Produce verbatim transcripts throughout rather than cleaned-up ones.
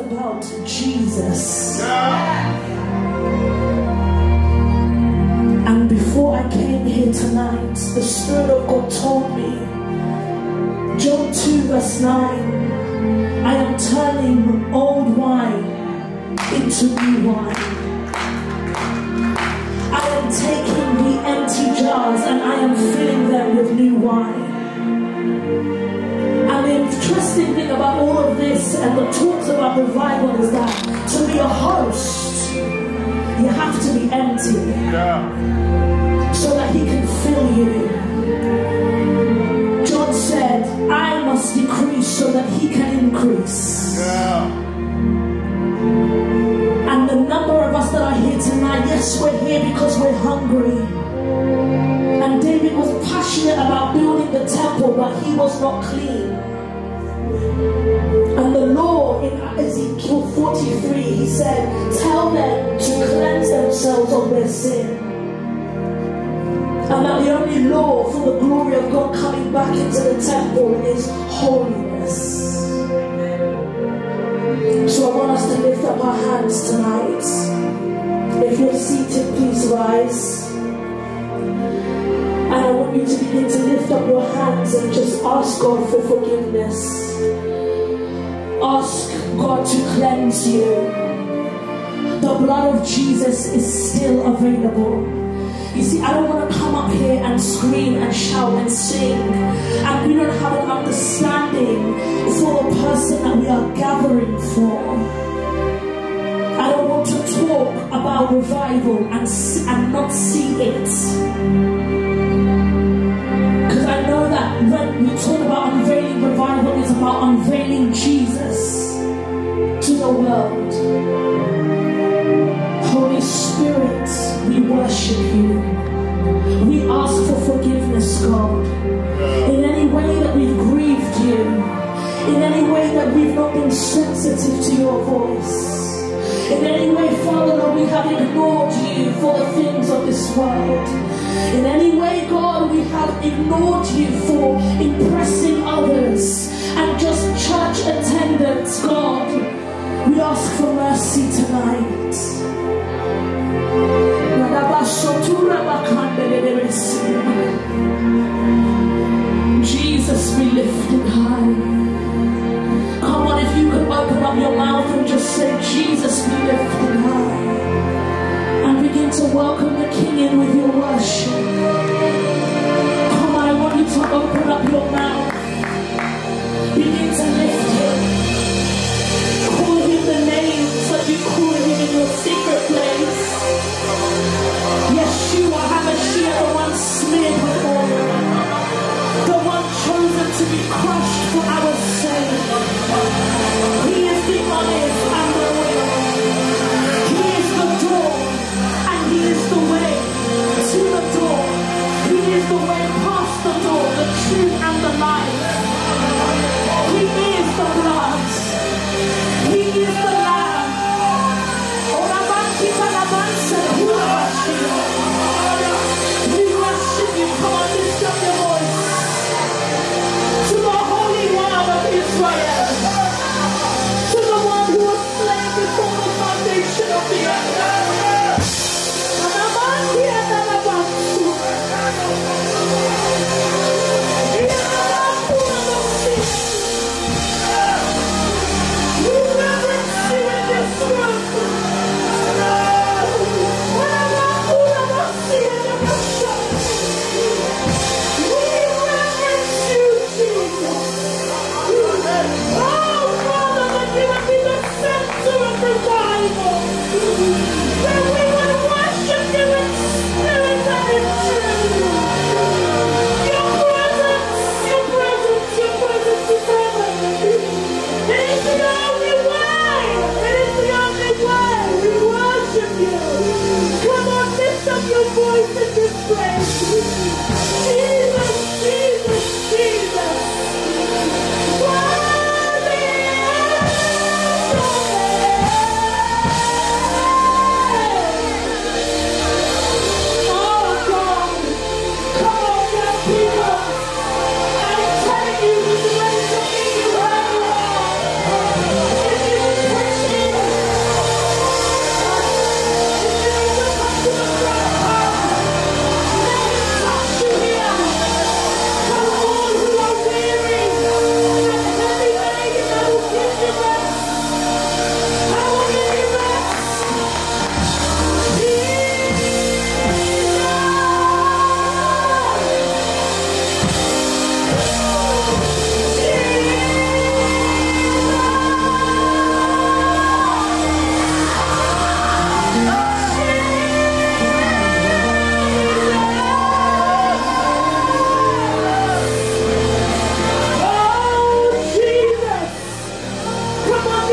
about Jesus. And before I came here tonight, the Spirit of God told me, John two verse nine, I am turning old wine into new wine. I am taking the empty jars and I am filling them with new wine. And the interesting thing about all of this and the talks about revival is that to be a host, you have to be empty, yeah, so that he can fill you. John said, I must decrease so that he can increase. Yeah. And the number of us that are here tonight, yes, we're here because we're hungry. And David was passionate about building the temple, but he was not clean. And the law in Ezekiel forty-three, he said, tell them to cleanse themselves of their sin. And that the only law for the glory of God coming back into the temple is holiness. So I want us to lift up our hands tonight. If you're seated, please rise. And I want you to begin to lift up your hands and just ask God for forgiveness. Ask God to cleanse you. The blood of Jesus is still available. You see, I don't want to come up here and scream and shout and sing, and we don't have an understanding for the person that we are gathering for. I don't want to talk about revival and, and not see it. Because I know that when we talk about unveiling revival, it's about unveiling Jesus to the world. Holy Spirit, we worship you. We ask for forgiveness, God. In any way that we've grieved you, in any way that we've not been sensitive to your voice, in any way, Father, Lord, we have ignored you for the things of this world. In any way, God, we have ignored you for impressing others and just church attendance, God. We ask for mercy tonight. Jesus, be lifted high. Come on, if you could open up your mouth and just say, Jesus, be lifted high. And begin to welcome the King in with your worship. Come on, I want you to open up your mouth. Begin to lift him. Call him the names that you call him in your secret place. Yeshua, HaMashiach, the one smeared with oil, the one chosen to be crushed for our sake. He is the olive and the oil. He is the door, and he is the way to the door. He is the way past the door, the truth and the life. He is the blood. He is the Lamb. We worship you. Come on, lift up your voice to the Holy One of Israel, to the one who was slain before the foundation of the earth.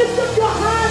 lift up your hands.